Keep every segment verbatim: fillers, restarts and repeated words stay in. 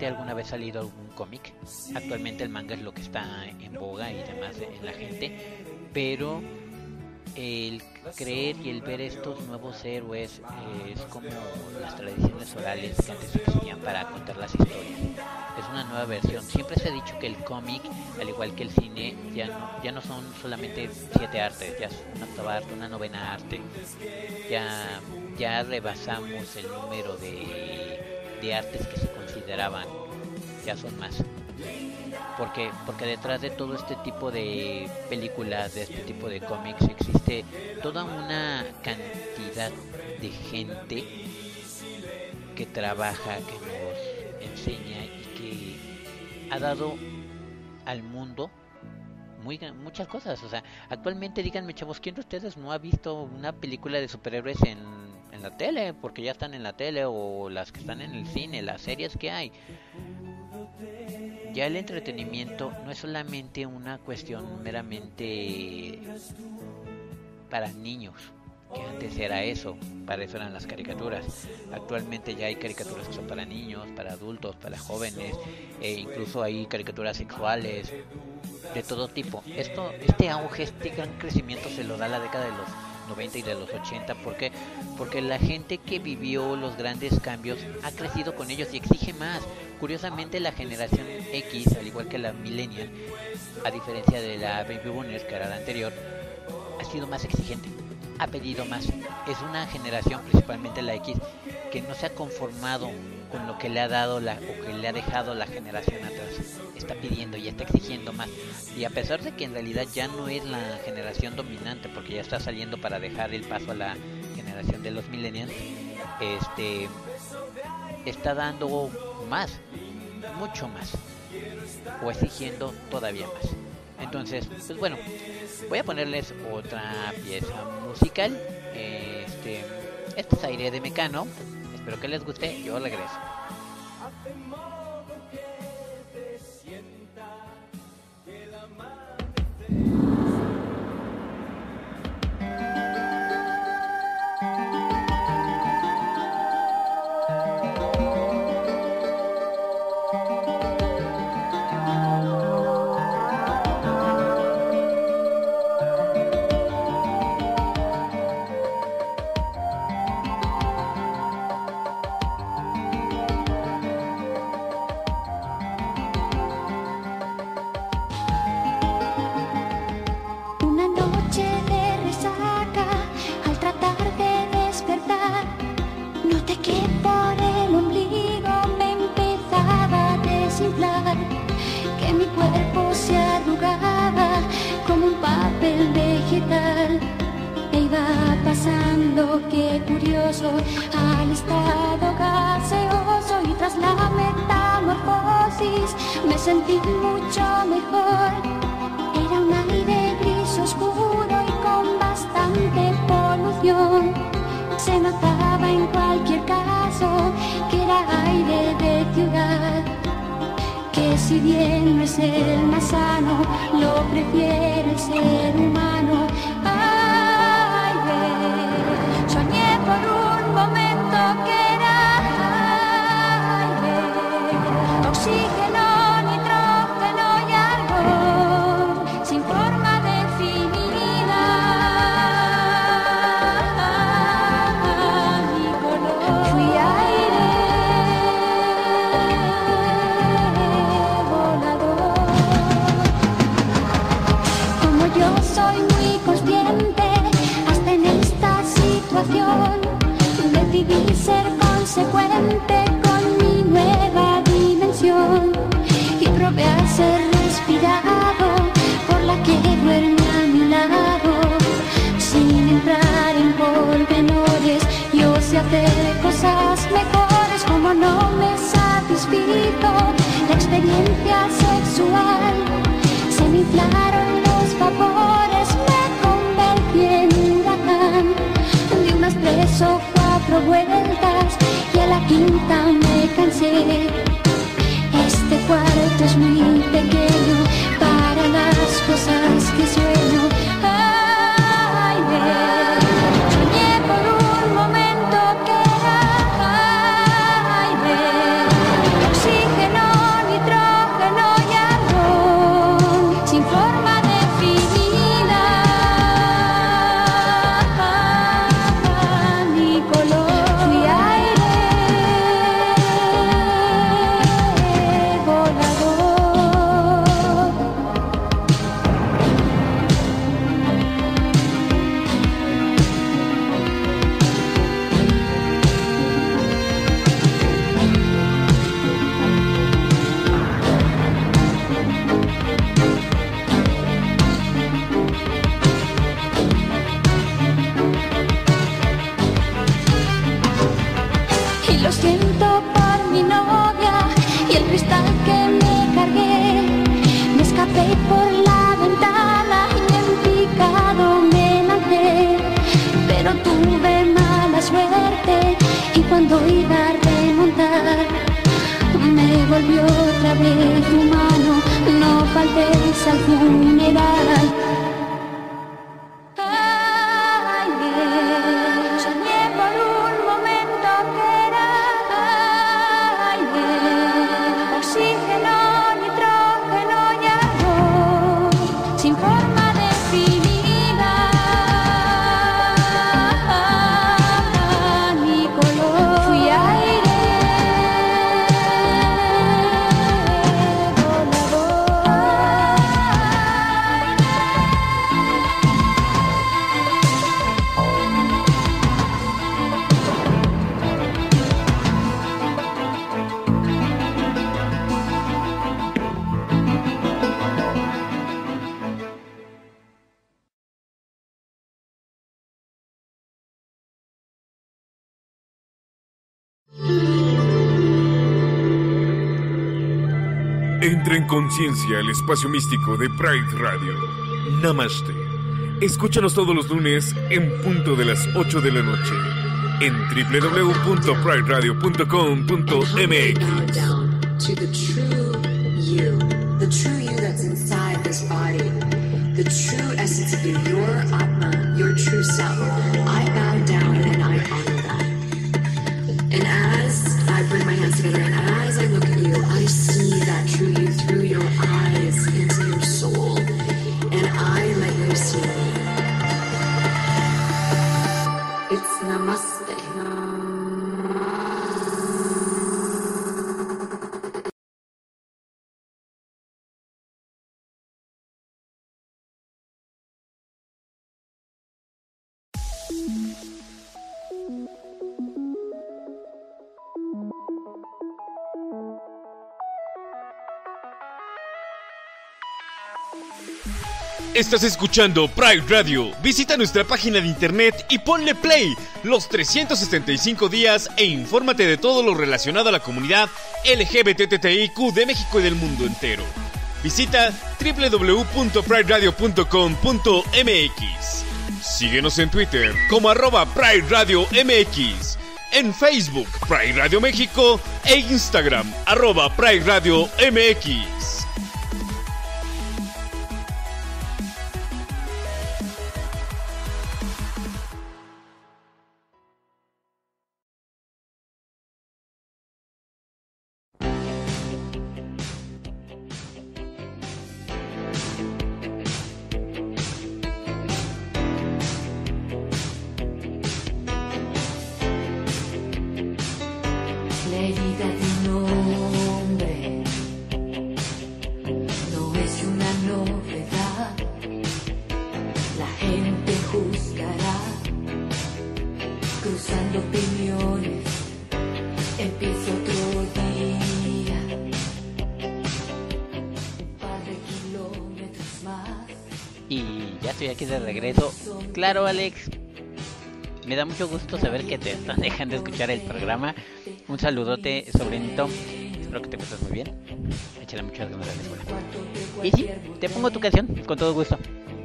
seguramente alguna vez ha salido algún cómic. Actualmente el manga es lo que está en boga y demás en la gente, pero el creer y el ver estos nuevos héroes eh, es como las tradiciones orales que antes existían para contar las historias. Es una nueva versión. Siempre se ha dicho que el cómic, al igual que el cine, ya no, ya no son solamente siete artes, ya es una octava arte, una novena arte. Ya, ya rebasamos el número de, de artes que se consideraban, ya son más. Porque, porque detrás de todo este tipo de películas, de este tipo de cómics, existe toda una cantidad de gente que trabaja, que nos enseña y que ha dado al mundo muy, muchas cosas. O sea, actualmente díganme, chavos, ¿quién de ustedes no ha visto una película de superhéroes en, en la tele? Porque ya están en la tele, o las que están en el cine, las series que hay. Ya el entretenimiento no es solamente una cuestión meramente para niños, que antes era eso, para eso eran las caricaturas. Actualmente ya hay caricaturas que son para niños, para adultos, para jóvenes, e incluso hay caricaturas sexuales de todo tipo. Esto, este auge, este gran crecimiento se lo da la década de los noventa y de los ochenta. ¿Por qué? Porque la gente que vivió los grandes cambios ha crecido con ellos y exige más. Curiosamente, la generación X, al igual que la millennial, a diferencia de la baby boomers, que era la anterior, ha sido más exigente, ha pedido más. Es una generación, principalmente la X, que no se ha conformado con lo que le ha dado la, o que le ha dejado la generación atrás. Está pidiendo y está exigiendo más. Y a pesar de que en realidad ya no es la generación dominante, porque ya está saliendo para dejar el paso a la generación de los millennials, este está dando más, mucho más, o exigiendo todavía más. Entonces, pues bueno, voy a ponerles otra pieza musical. Este, este es Aire de Mecano. Espero que les guste. Yo regreso. Qué curioso, al estado gaseoso y tras la metamorfosis me sentí mucho mejor. Era un aire gris oscuro y con bastante polución. Se notaba en cualquier caso que era aire de ciudad, que si bien no es el más sano, lo prefiere el ser humano. Soñé por un momento que era aire, oxígeno, nitrógeno y argón, sin forma definida ni color. Fui aire volador. Como yo soy muy consciente, hasta en esta situación decidí ser consecuente con mi nueva dimensión y probé a ser respirado por la que duerme a mi lado. Sin entrar en pormenores, yo sé hacer cosas mejores. Como no me satisfizo la experiencia sexual, se me inflaron los vapores, me convertí en huracán. Di unas tres o cuatro vueltas y a la quinta me cansé. Este cuarto es muy pequeño para las cosas que sueño. Ay, ve, soñé por un momento que era aire, oxígeno, todo iba a remontar. Me volvió otra vez humano, no faltéis al funeral. Ay, yeah. Soñé por un momento que era, ay, yeah. Oxígeno, nitrógeno y arroz, sin forma definida, ni color. Fui aire Entra en conciencia el espacio místico de Pride Radio. Namaste. Escúchanos todos los lunes en punto de las ocho de la noche en doble u doble u doble u punto pride radio punto com punto m x. To the true you, the true you that's inside this body, the true essence of you, your Atma, your true self. I bow down and I honor that. And as I bring my hands together and as I look at you, I see that true you through your eyes into your soul, and I let you see me. It's namaste. Estás escuchando Pride Radio. Visita nuestra página de internet y ponle play los trescientos setenta y cinco días e infórmate de todo lo relacionado a la comunidad L G B T T I Q de México y del mundo entero. Visita doble u doble u doble u punto pride radio punto com punto m x. Síguenos en Twitter como arroba Pride Radio M X, en Facebook Pride Radio México e Instagram arroba Pride Radio M X. Aquí de regreso. Claro, Alex, me da mucho gusto saber que te están dejando escuchar el programa. Un saludote, sobrinito. Espero que te encuentres muy bien. Échale muchas ganas a la escuela. Y sí, te pongo tu canción con todo gusto.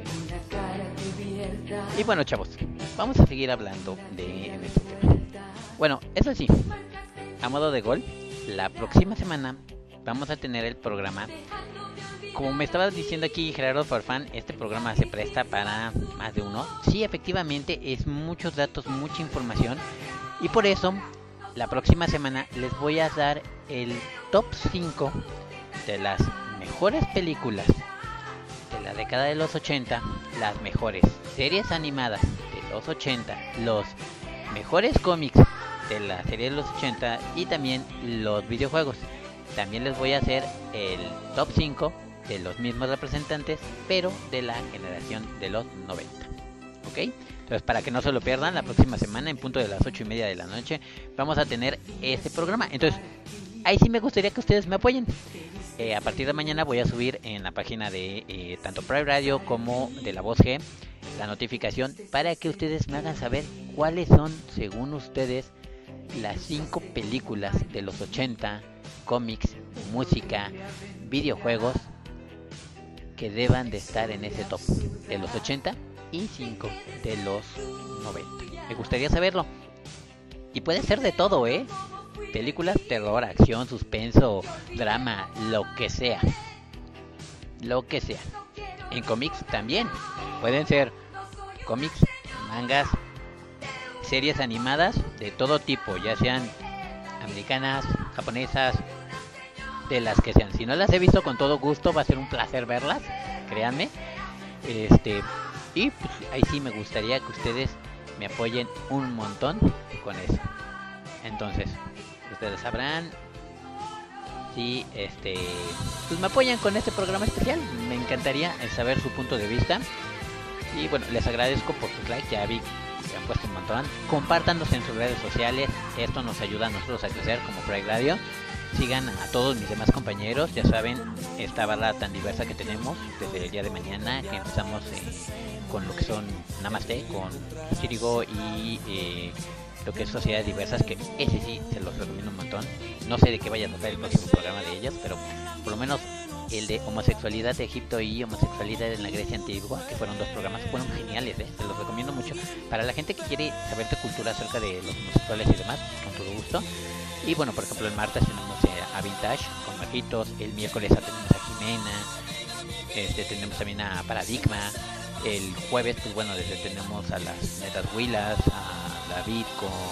Y bueno, chavos, vamos a seguir hablando de este tema. Bueno, eso sí, a modo de gol, la próxima semana vamos a tener el programa. Como me estabas diciendo aquí, Gerardo Farfán, este programa se presta para más de uno. Sí, efectivamente, es muchos datos, mucha información. Y por eso, la próxima semana les voy a dar el top cinco de las mejores películas de la década de los ochenta, las mejores series animadas de los ochenta, los mejores cómics de la serie de los ochenta y también los videojuegos. También les voy a hacer el top cinco de los mismos representantes, pero de la generación de los noventa. ¿Ok? Entonces, para que no se lo pierdan, la próxima semana, en punto de las ocho y media de la noche, vamos a tener este programa. Entonces, ahí sí me gustaría que ustedes me apoyen. Eh, a partir de mañana voy a subir en la página de eh, tanto Pride Radio como de La Voz G la notificación para que ustedes me hagan saber cuáles son, según ustedes, las cinco películas de los ochenta, cómics, música, videojuegos, que deban de estar en ese top de los ochenta y cinco de los noventa. Me gustaría saberlo. Y puede ser de todo, ¿eh? Películas, terror, acción, suspenso, drama, lo que sea. Lo que sea. En cómics también. Pueden ser cómics, mangas, series animadas de todo tipo, ya sean americanas, japonesas, de las que sean. Si no las he visto, con todo gusto, va a ser un placer verlas, créanme. Este, y pues, ahí sí me gustaría que ustedes me apoyen un montón con eso. Entonces, ustedes sabrán si este pues me apoyan con este programa especial. Me encantaría saber su punto de vista. Y bueno, les agradezco por sus likes, ya vi que han puesto un montón. Compártanos en sus redes sociales, esto nos ayuda a nosotros a crecer como Pride Radio. Sigan a todos mis demás compañeros, ya saben, esta barra tan diversa que tenemos desde el día de mañana, que empezamos eh, con lo que son Namaste, con Sirigo y eh, lo que es Sociedades Diversas, que ese sí se los recomiendo un montón. No sé de qué vaya a tratar el próximo programa de ellas, pero por lo menos el de homosexualidad de Egipto y homosexualidad en la Grecia antigua, que fueron dos programas, fueron geniales, ¿eh? Se los recomiendo mucho. Para la gente que quiere saber de cultura acerca de los homosexuales y demás, con todo gusto. Y bueno, por ejemplo, el martes tenemos eh, a Vintage con Majitos, el miércoles tenemos a Jimena, este, tenemos también a Paradigma, el jueves, pues bueno, desde tenemos a las Netas Huilas, a David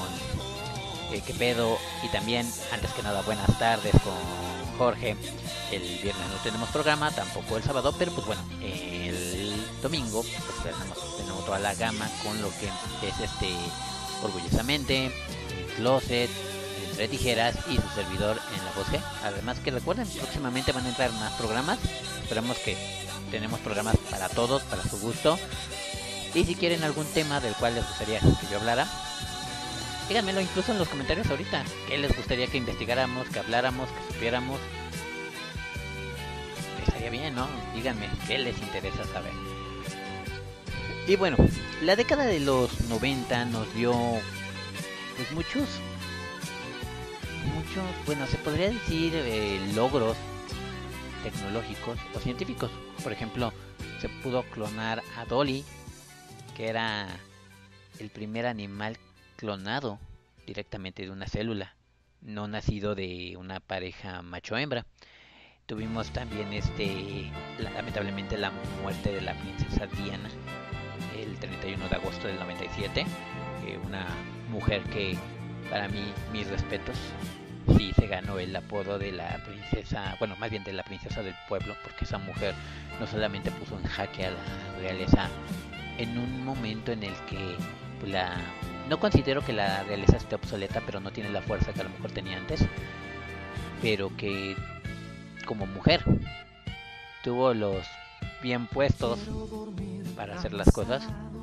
con eh, ¿Qué pedo? Y también, antes que nada, buenas tardes con Jorge. El viernes no tenemos programa, tampoco el sábado, pero pues bueno, el domingo pues tenemos, tenemos toda la gama con lo que es este Orgullosamente, Closet, Entre Tijeras y su servidor en la voz G. Además que recuerden, próximamente van a entrar más programas. Esperamos que tenemos programas para todos, para su gusto. Y si quieren algún tema del cual les gustaría que yo hablara, díganmelo incluso en los comentarios ahorita. ¿Qué les gustaría que investigáramos, que habláramos, que supiéramos? Estaría bien, ¿no? Díganme, ¿qué les interesa saber? Y bueno, la década de los noventa nos dio pues muchos muchos, bueno, se podría decir eh, logros tecnológicos o científicos. Por ejemplo, se pudo clonar a Dolly, que era el primer animal clonado directamente de una célula, no nacido de una pareja macho-hembra. Tuvimos también este la, lamentablemente la muerte de la princesa Diana el treinta y uno de agosto del noventa y siete, eh, una mujer que para mí, mis respetos, sí se ganó el apodo de la princesa, bueno, más bien de la princesa del pueblo, porque esa mujer no solamente puso en jaque a la realeza en un momento en el que la no considero que la realeza esté obsoleta, pero no tiene la fuerza que a lo mejor tenía antes, pero que como mujer tuvo los bien puestos para hacer las cosas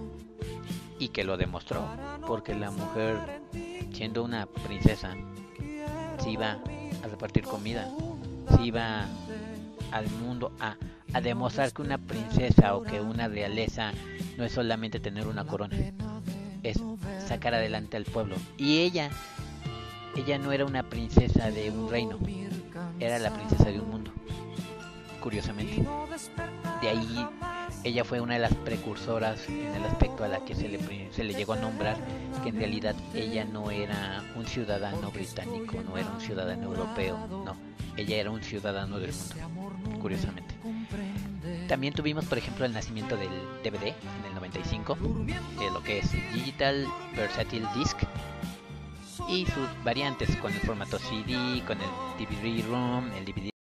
y que lo demostró, porque la mujer, siendo una princesa, se iba a repartir comida, se iba al mundo a, a demostrar que una princesa o que una realeza no es solamente tener una corona, es sacar adelante al pueblo. Y ella, ella no era una princesa de un reino, era la princesa de un mundo, curiosamente. De ahí ella fue una de las precursoras en el aspecto a la que se le, se le llegó a nombrar que en realidad ella no era un ciudadano británico, no era un ciudadano europeo, no, ella era un ciudadano del mundo, curiosamente. También tuvimos, por ejemplo, el nacimiento del D V D en el noventa y cinco, de lo que es Digital Versatile Disc, y sus variantes con el formato C D, con el D V D ROM, el D V D